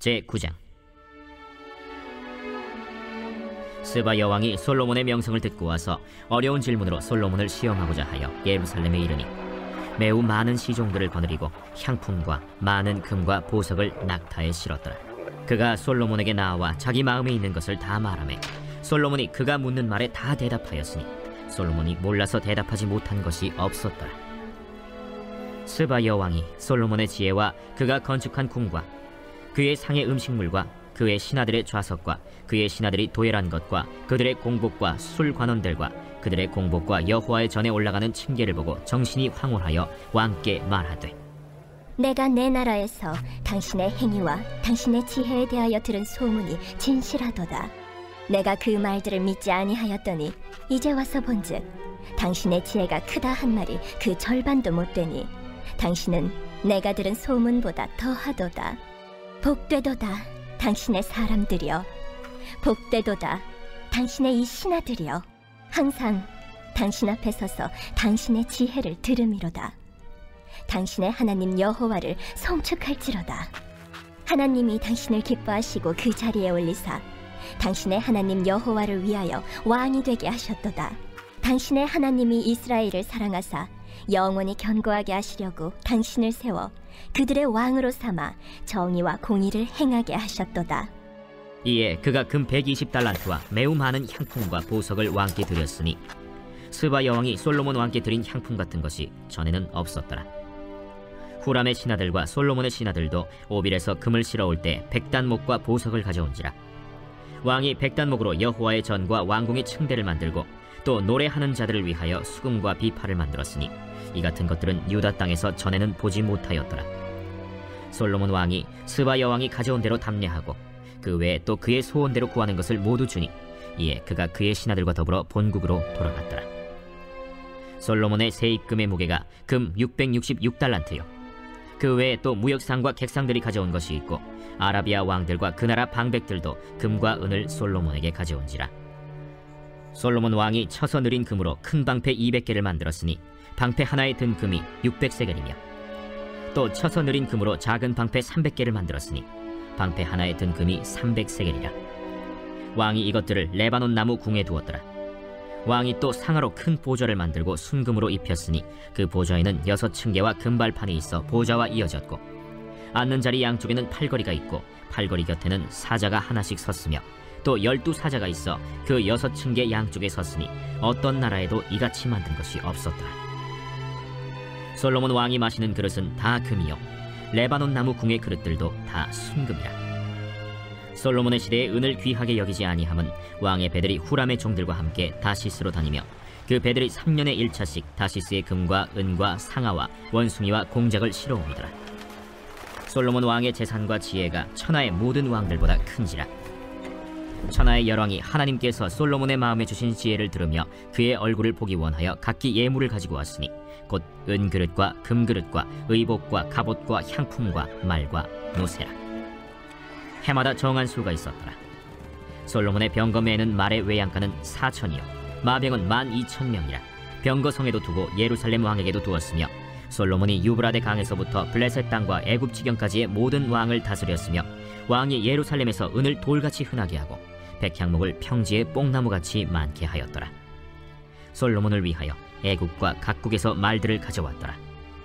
제9장. 스바 여왕이 솔로몬의 명성을 듣고 와서 어려운 질문으로 솔로몬을 시험하고자 하여 예루살렘에 이르니 매우 많은 시종들을 거느리고 향품과 많은 금과 보석을 낙타에 실었더라. 그가 솔로몬에게 나와 자기 마음에 있는 것을 다 말하매 솔로몬이 그가 묻는 말에 다 대답하였으니 솔로몬이 몰라서 대답하지 못한 것이 없었더라. 스바 여왕이 솔로몬의 지혜와 그가 건축한 궁과 그의 상의 음식물과 그의 신하들의 좌석과 그의 신하들이 도열한 것과 그들의 공복과 술 관원들과 그들의 공복과 여호와의 전에 올라가는 층계를 보고 정신이 황홀하여 왕께 말하되, 내가 내 나라에서 당신의 행위와 당신의 지혜에 대하여 들은 소문이 진실하도다. 내가 그 말들을 믿지 아니하였더니 이제 와서 본즉 당신의 지혜가 크다 한 말이 그 절반도 못되니 당신은 내가 들은 소문보다 더하도다. 복되도다 당신의 사람들이여, 복되도다 당신의 이 신하들이여, 항상 당신 앞에 서서 당신의 지혜를 들음이로다. 당신의 하나님 여호와를 송축할지로다. 하나님이 당신을 기뻐하시고 그 자리에 올리사 당신의 하나님 여호와를 위하여 왕이 되게 하셨도다. 당신의 하나님이 이스라엘을 사랑하사 영원히 견고하게 하시려고 당신을 세워 그들의 왕으로 삼아 정의와 공의를 행하게 하셨도다. 이에 그가 금 120달란트와 매우 많은 향품과 보석을 왕께 드렸으니 스바 여왕이 솔로몬 왕께 드린 향품 같은 것이 전에는 없었더라. 후람의 신하들과 솔로몬의 신하들도 오빌에서 금을 실어올 때 백단목과 보석을 가져온지라. 왕이 백단목으로 여호와의 전과 왕궁의 층대를 만들고 또 노래하는 자들을 위하여 수금과 비파를 만들었으니 이 같은 것들은 유다 땅에서 전에는 보지 못하였더라. 솔로몬 왕이 스바 여왕이 가져온 대로 담례하고 그 외에 또 그의 소원대로 구하는 것을 모두 주니 이에 그가 그의 신하들과 더불어 본국으로 돌아갔더라. 솔로몬의 세입금의 무게가 금 666달란트요 그 외에 또 무역상과 객상들이 가져온 것이 있고 아라비아 왕들과 그 나라 방백들도 금과 은을 솔로몬에게 가져온지라. 솔로몬 왕이 쳐서 느린 금으로 큰 방패 200개를 만들었으니 방패 하나에 든 금이 600세겔이며 또 쳐서 느린 금으로 작은 방패 300개를 만들었으니 방패 하나에 든 금이 300세겔이라. 왕이 이것들을 레바논 나무 궁에 두었더라. 왕이 또 상하로 큰 보좌를 만들고 순금으로 입혔으니 그 보좌에는 6층계와 금발판이 있어 보좌와 이어졌고 앉는 자리 양쪽에는 팔걸이가 있고 팔걸이 곁에는 사자가 하나씩 섰으며 또 12사자가 있어 그 6층계 양쪽에 섰으니 어떤 나라에도 이같이 만든 것이 없었더라. 솔로몬 왕이 마시는 그릇은 다 금이요 레바논 나무 궁의 그릇들도 다 순금이라. 솔로몬의 시대에 은을 귀하게 여기지 아니함은 왕의 배들이 후람의 종들과 함께 다시스로 다니며 그 배들이 3년에 1차씩 다시스의 금과 은과 상아와 원숭이와 공작을 실어옵니더라. 솔로몬 왕의 재산과 지혜가 천하의 모든 왕들보다 큰지라. 천하의 열왕이 하나님께서 솔로몬의 마음에 주신 지혜를 들으며 그의 얼굴을 보기 원하여 각기 예물을 가지고 왔으니 곧 은그릇과 금그릇과 의복과 갑옷과 향품과 말과 노새라. 해마다 정한 수가 있었더라. 솔로몬의 병거매에는 말의 외양간은 4천이요 마병은 12,000명이라. 병거성에도 두고 예루살렘 왕에게도 두었으며 솔로몬이 유브라데 강에서부터 블레셋 땅과 애굽 지경까지의 모든 왕을 다스렸으며 왕이 예루살렘에서 은을 돌같이 흔하게 하고 백향목을 평지에 뽕나무같이 많게 하였더라. 솔로몬을 위하여 애국과 각국에서 말들을 가져왔더라.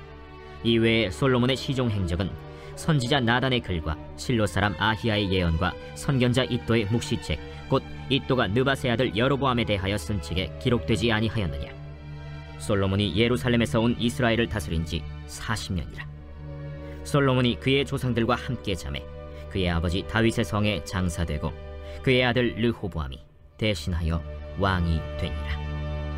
이외에 솔로몬의 시종 행적은 선지자 나단의 글과 실로 사람 아히야의 예언과 선견자 이도의 묵시책 곧 이도가 느바세 아들 여로보암에 대하여 쓴 책에 기록되지 아니하였느냐. 솔로몬이 예루살렘에서 온 이스라엘을 다스린 지 40년이라. 솔로몬이 그의 조상들과 함께 자매 그의 아버지 다윗의 성에 장사되고 그의 아들 르호보암이 대신하여 왕이 되니라.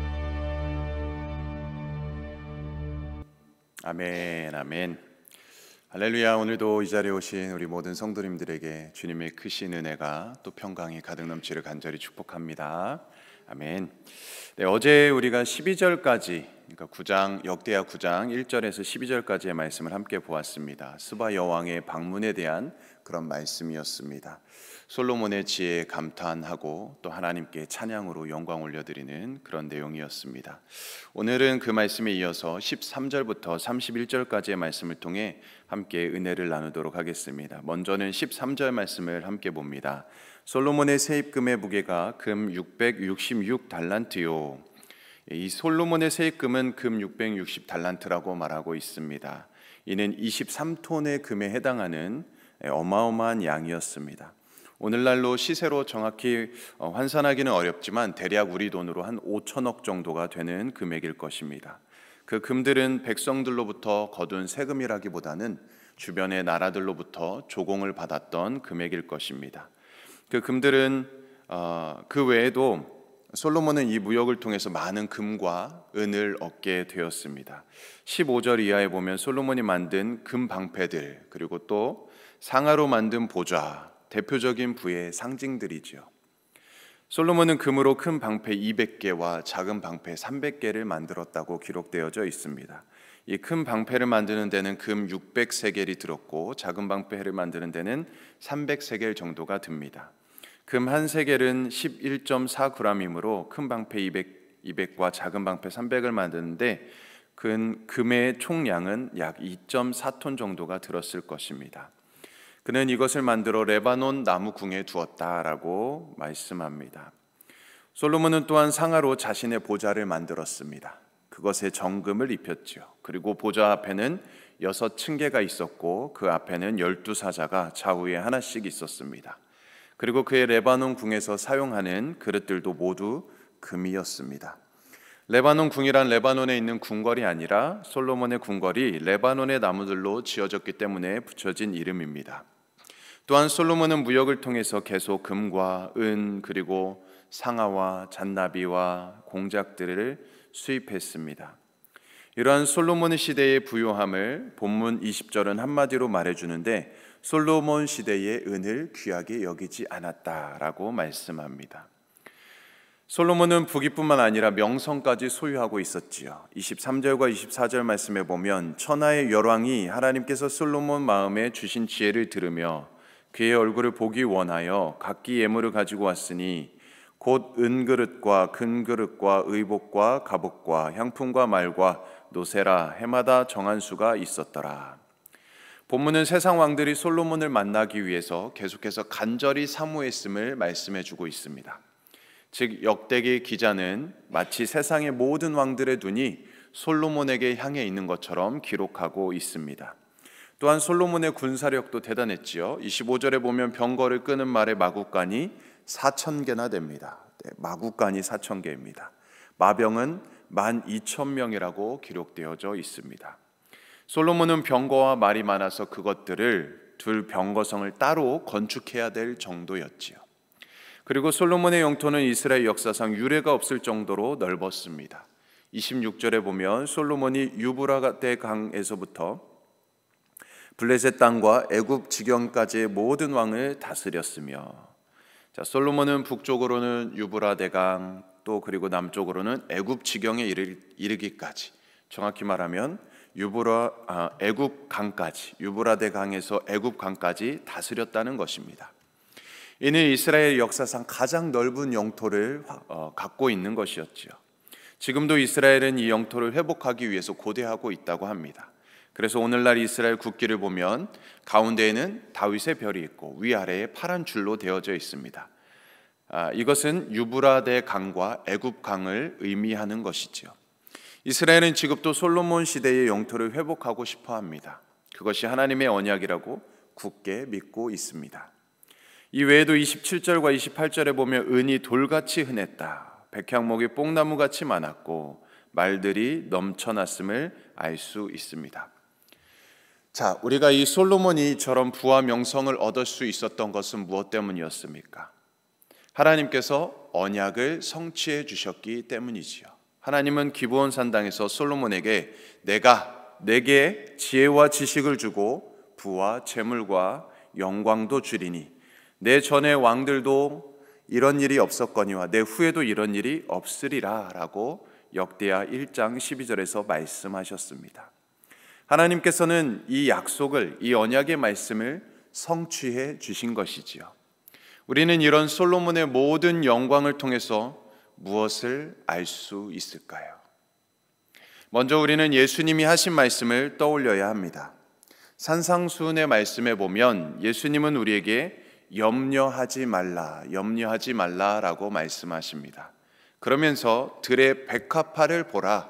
아멘, 아멘. 할렐루야. 오늘도 이 자리에 오신 우리 모든 성도님들에게 주님의 크신 은혜가 또 평강이 가득 넘치를 간절히 축복합니다. 아멘. 네, 어제 우리가 12절까지 그러니까 역대하 9장 1절에서 12절까지의 말씀을 함께 보았습니다. 스바 여왕의 방문에 대한 그런 말씀이었습니다. 솔로몬의 지혜에 감탄하고 또 하나님께 찬양으로 영광 올려드리는 그런 내용이었습니다. 오늘은 그 말씀에 이어서 13절부터 31절까지의 말씀을 통해 함께 은혜를 나누도록 하겠습니다. 먼저는 13절 말씀을 함께 봅니다. 솔로몬의 세입금의 무게가 금 666달란트요. 이 솔로몬의 세입금은 금 660달란트라고 말하고 있습니다. 이는 23톤의 금에 해당하는 어마어마한 양이었습니다. 오늘날로 시세로 정확히 환산하기는 어렵지만 대략 우리 돈으로 한 5천억 정도가 되는 금액일 것입니다. 그 금들은 백성들로부터 거둔 세금이라기보다는 주변의 나라들로부터 조공을 받았던 금액일 것입니다. 그 금들은 그 외에도 솔로몬은 이 무역을 통해서 많은 금과 은을 얻게 되었습니다. 15절 이하에 보면 솔로몬이 만든 금 방패들, 그리고 또 상아로 만든 보좌, 대표적인 부의 상징들이지요. 솔로몬은 금으로 큰 방패 200개와 작은 방패 300개를 만들었다고 기록되어져 있습니다. 이 큰 방패를 만드는 데는 금 600세겔이 들었고 작은 방패를 만드는 데는 300세겔 정도가 듭니다. 금 한 세겔은 11.4g이므로 큰 방패 200과 작은 방패 300을 만드는데 금의 총량은 약 2.4톤 정도가 들었을 것입니다. 그는 이것을 만들어 레바논 나무 궁에 두었다라고 말씀합니다. 솔로몬은 또한 상아로 자신의 보좌를 만들었습니다. 그것에 정금을 입혔지요. 그리고 보좌 앞에는 6층계가 있었고 그 앞에는 12사자가 좌우에 하나씩 있었습니다. 그리고 그의 레바논 궁에서 사용하는 그릇들도 모두 금이었습니다. 레바논 궁이란 레바논에 있는 궁궐이 아니라 솔로몬의 궁궐이 레바논의 나무들로 지어졌기 때문에 붙여진 이름입니다. 또한 솔로몬은 무역을 통해서 계속 금과 은 그리고 상아와 잔나비와 공작들을 수입했습니다. 이러한 솔로몬의 시대의 부요함을 본문 20절은 한마디로 말해주는데 솔로몬 시대의 은을 귀하게 여기지 않았다라고 말씀합니다. 솔로몬은 부귀뿐만 아니라 명성까지 소유하고 있었지요. 23절과 24절 말씀에 보면 천하의 열왕이 하나님께서 솔로몬 마음에 주신 지혜를 들으며 그의 얼굴을 보기 원하여 각기 예물을 가지고 왔으니 곧 은그릇과 금그릇과 의복과 갑옷과 향품과 말과 노세라 해마다 정한 수가 있었더라. 본문은 세상 왕들이 솔로몬을 만나기 위해서 계속해서 간절히 사모했음을 말씀해주고 있습니다. 즉 역대기 기자는 마치 세상의 모든 왕들의 눈이 솔로몬에게 향해 있는 것처럼 기록하고 있습니다. 또한 솔로몬의 군사력도 대단했지요. 25절에 보면 병거를 끄는 말의 마구간이 4,000개나 됩니다. 마구간이 4,000개입니다. 마병은 12,000명이라고 기록되어져 있습니다. 솔로몬은 병거와 말이 많아서 그것들을 둘 병거성을 따로 건축해야 될 정도였지요. 그리고 솔로몬의 영토는 이스라엘 역사상 유례가 없을 정도로 넓었습니다. 26절에 보면 솔로몬이 유브라데 강에서부터 블레셋 땅과 애굽 지경까지의 모든 왕을 다스렸으며, 솔로몬은 북쪽으로는 유브라데 강, 또 그리고 남쪽으로는 애굽 지경에 이르기까지, 정확히 말하면 애굽 강까지, 유브라데 강에서 애굽 강까지 다스렸다는 것입니다. 이는 이스라엘 역사상 가장 넓은 영토를 갖고 있는 것이었지요. 지금도 이스라엘은 이 영토를 회복하기 위해서 고대하고 있다고 합니다. 그래서 오늘날 이스라엘 국기를 보면 가운데에는 다윗의 별이 있고 위아래에 파란 줄로 되어져 있습니다. 이것은 유브라데 강과 애굽 강을 의미하는 것이지요. 이스라엘은 지금도 솔로몬 시대의 영토를 회복하고 싶어 합니다. 그것이 하나님의 언약이라고 굳게 믿고 있습니다. 이 외에도 27절과 28절에 보면 은이 돌같이 흔했다, 백향목이 뽕나무같이 많았고 말들이 넘쳐났음을 알 수 있습니다. 자, 우리가 이 솔로몬이 저런 부와 명성을 얻을 수 있었던 것은 무엇 때문이었습니까? 하나님께서 언약을 성취해 주셨기 때문이지요. 하나님은 기브온 산당에서 솔로몬에게 내게 지혜와 지식을 주고 부와 재물과 영광도 주리니 내 전의 왕들도 이런 일이 없었거니와 내 후에도 이런 일이 없으리라 라고 역대하 1장 12절에서 말씀하셨습니다. 하나님께서는 이 약속을, 이 언약의 말씀을 성취해 주신 것이지요. 우리는 이런 솔로몬의 모든 영광을 통해서 무엇을 알 수 있을까요? 먼저 우리는 예수님이 하신 말씀을 떠올려야 합니다. 산상수훈의 말씀에 보면 예수님은 우리에게 염려하지 말라라고 말씀하십니다. 그러면서 들의 백합화를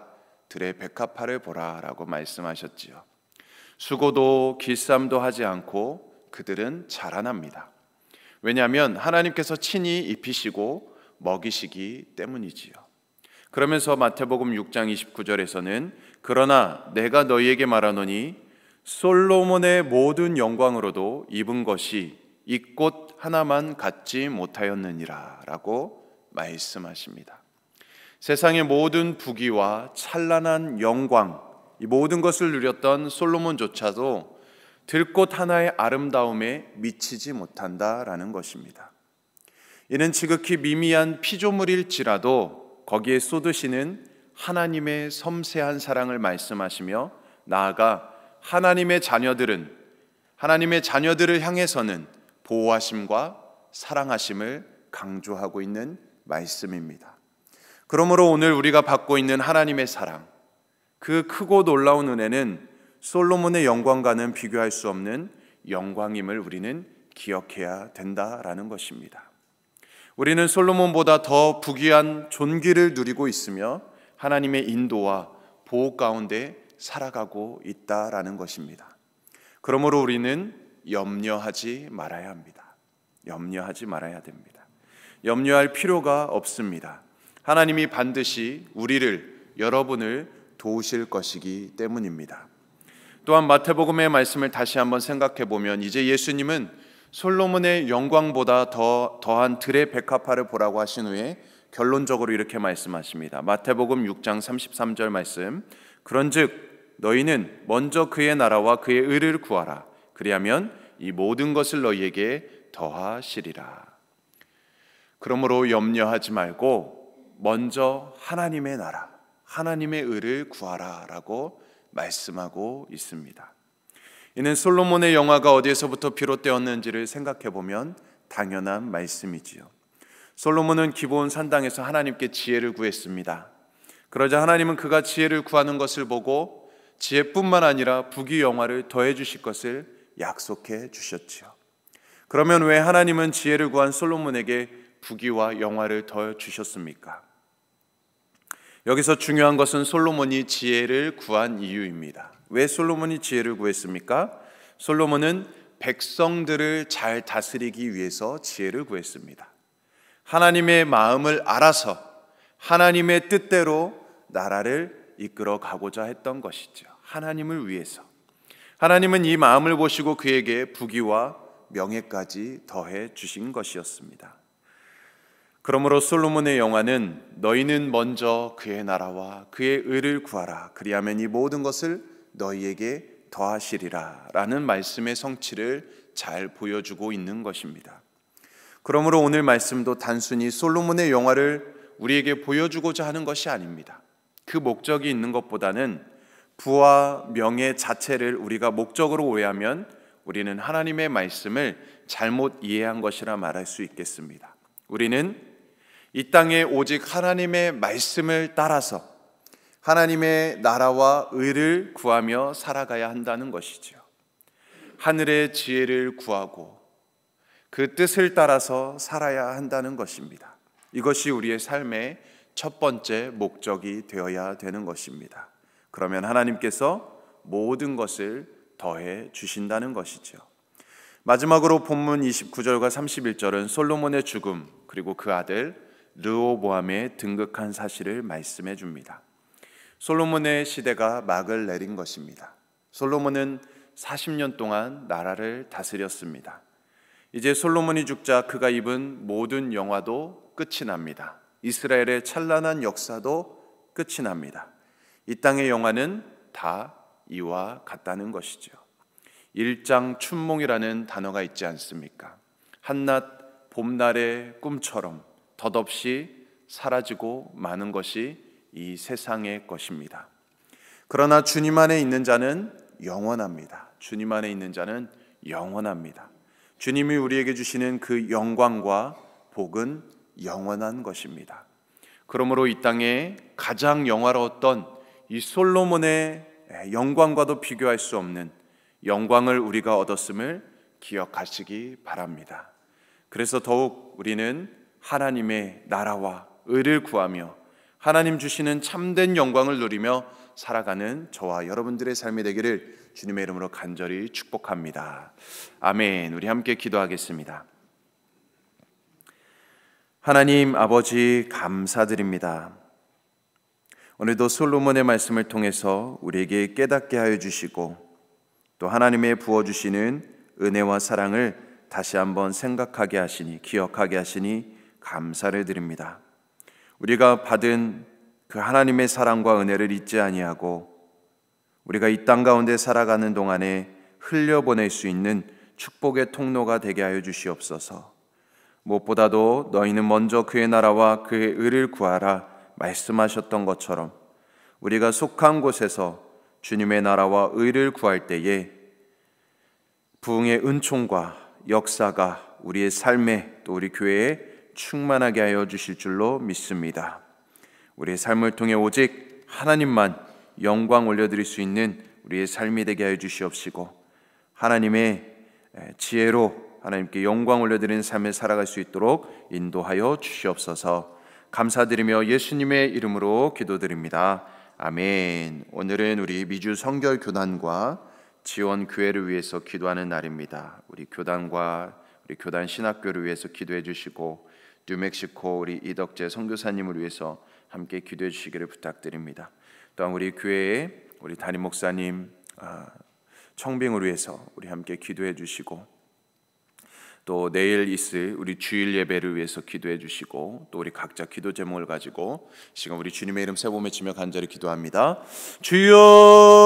보라라고 말씀하셨지요. 수고도 길쌈도 하지 않고 그들은 자라납니다. 왜냐하면 하나님께서 친히 입히시고 먹이시기 때문이지요. 그러면서 마태복음 6장 29절에서는 그러나 내가 너희에게 말하노니 솔로몬의 모든 영광으로도 입은 것이 이 꽃 하나만 갖지 못하였느니라 라고 말씀하십니다. 세상의 모든 부귀와 찬란한 영광, 이 모든 것을 누렸던 솔로몬조차도 들꽃 하나의 아름다움에 미치지 못한다라는 것입니다. 이는 지극히 미미한 피조물일지라도 거기에 쏟으시는 하나님의 섬세한 사랑을 말씀하시며 나아가 하나님의 자녀들을 향해서는 보호하심과 사랑하심을 강조하고 있는 말씀입니다. 그러므로 오늘 우리가 받고 있는 하나님의 사랑, 그 크고 놀라운 은혜는 솔로몬의 영광과는 비교할 수 없는 영광임을 우리는 기억해야 된다라는 것입니다. 우리는 솔로몬보다 더 부귀한 존귀를 누리고 있으며 하나님의 인도와 보호 가운데 살아가고 있다라는 것입니다. 그러므로 우리는 염려하지 말아야 합니다. 염려하지 말아야 됩니다. 염려할 필요가 없습니다. 하나님이 반드시 여러분을 도우실 것이기 때문입니다. 또한 마태복음의 말씀을 다시 한번 생각해 보면 이제 예수님은 솔로몬의 영광보다 더한 들의 백합화를 보라고 하신 후에 결론적으로 이렇게 말씀하십니다. 마태복음 6장 33절 말씀, 그런즉 너희는 먼저 그의 나라와 그의 의를 구하라. 그리하면 이 모든 것을 너희에게 더하시리라. 그러므로 염려하지 말고 먼저 하나님의 나라, 하나님의 의를 구하라라고 말씀하고 있습니다. 이는 솔로몬의 영화가 어디에서부터 비롯되었는지를 생각해 보면 당연한 말씀이지요. 솔로몬은 기브온 산당에서 하나님께 지혜를 구했습니다. 그러자 하나님은 그가 지혜를 구하는 것을 보고 지혜뿐만 아니라 부귀 영화를 더해 주실 것을 약속해 주셨지요. 그러면 왜 하나님은 지혜를 구한 솔로몬에게 부귀와 영화를 더해 주셨습니까? 여기서 중요한 것은 솔로몬이 지혜를 구한 이유입니다. 왜 솔로몬이 지혜를 구했습니까? 솔로몬은 백성들을 잘 다스리기 위해서 지혜를 구했습니다. 하나님의 마음을 알아서 하나님의 뜻대로 나라를 이끌어 가고자 했던 것이죠. 하나님을 위해서. 하나님은 이 마음을 보시고 그에게 부귀와 명예까지 더해 주신 것이었습니다. 그러므로 솔로몬의 영화는 너희는 먼저 그의 나라와 그의 의를 구하라. 그리하면 이 모든 것을 너희에게 더하시리라 라는 말씀의 성취를 잘 보여주고 있는 것입니다. 그러므로 오늘 말씀도 단순히 솔로몬의 영화를 우리에게 보여주고자 하는 것이 아닙니다. 그 목적이 있는 것보다는 부와 명예 자체를 우리가 목적으로 오해하면 우리는 하나님의 말씀을 잘못 이해한 것이라 말할 수 있겠습니다. 우리는 이 땅에 오직 하나님의 말씀을 따라서 하나님의 나라와 의를 구하며 살아가야 한다는 것이죠. 하늘의 지혜를 구하고 그 뜻을 따라서 살아야 한다는 것입니다. 이것이 우리의 삶의 첫 번째 목적이 되어야 되는 것입니다. 그러면 하나님께서 모든 것을 더해 주신다는 것이죠. 마지막으로 본문 29절과 31절은 솔로몬의 죽음 그리고 그 아들 르호보암의 등극한 사실을 말씀해 줍니다. 솔로몬의 시대가 막을 내린 것입니다. 솔로몬은 40년 동안 나라를 다스렸습니다. 이제 솔로몬이 죽자 그가 입은 모든 영화도 끝이 납니다. 이스라엘의 찬란한 역사도 끝이 납니다. 이 땅의 영화는 다 이와 같다는 것이죠. 일장춘몽이라는 단어가 있지 않습니까? 한낮 봄날의 꿈처럼 덧없이 사라지고 마는 것이 이 세상의 것입니다. 그러나 주님 안에 있는 자는 영원합니다. 주님 안에 있는 자는 영원합니다. 주님이 우리에게 주시는 그 영광과 복은 영원한 것입니다. 그러므로 이 땅에 가장 영화로웠던 이 솔로몬의 영광과도 비교할 수 없는 영광을 우리가 얻었음을 기억하시기 바랍니다. 그래서 더욱 우리는 하나님의 나라와 의를 구하며 하나님 주시는 참된 영광을 누리며 살아가는 저와 여러분들의 삶이 되기를 주님의 이름으로 간절히 축복합니다. 아멘. 우리 함께 기도하겠습니다. 하나님 아버지 감사드립니다. 오늘도 솔로몬의 말씀을 통해서 우리에게 깨닫게 하여 주시고 또 하나님의 부어주시는 은혜와 사랑을 다시 한번 생각하게 하시니 기억하게 하시니 감사를 드립니다. 우리가 받은 그 하나님의 사랑과 은혜를 잊지 아니하고 우리가 이 땅 가운데 살아가는 동안에 흘려보낼 수 있는 축복의 통로가 되게 하여 주시옵소서. 무엇보다도 너희는 먼저 그의 나라와 그의 의를 구하라 말씀하셨던 것처럼 우리가 속한 곳에서 주님의 나라와 의를 구할 때에 부흥의 은총과 역사가 우리의 삶에 또 우리 교회에 충만하게 하여 주실 줄로 믿습니다. 우리의 삶을 통해 오직 하나님만 영광 올려드릴 수 있는 우리의 삶이 되게 하여 주시옵시고 하나님의 지혜로 하나님께 영광 올려드리는 삶을 살아갈 수 있도록 인도하여 주시옵소서. 감사드리며 예수님의 이름으로 기도드립니다. 아멘. 오늘은 우리 미주 성결 교단과 지원 교회를 위해서 기도하는 날입니다. 우리 교단과 우리 교단 신학교를 위해서 기도해 주시고 뉴멕시코 우리 이덕재 선교사님을 위해서 함께 기도해 주시기를 부탁드립니다. 또한 우리 교회의 우리 담임 목사님 청빙을 위해서 우리 함께 기도해 주시고 또 내일 있을 우리 주일 예배를 위해서 기도해 주시고 또 우리 각자 기도 제목을 가지고 지금 우리 주님의 이름 세 번 외치며 간절히 기도합니다. 주여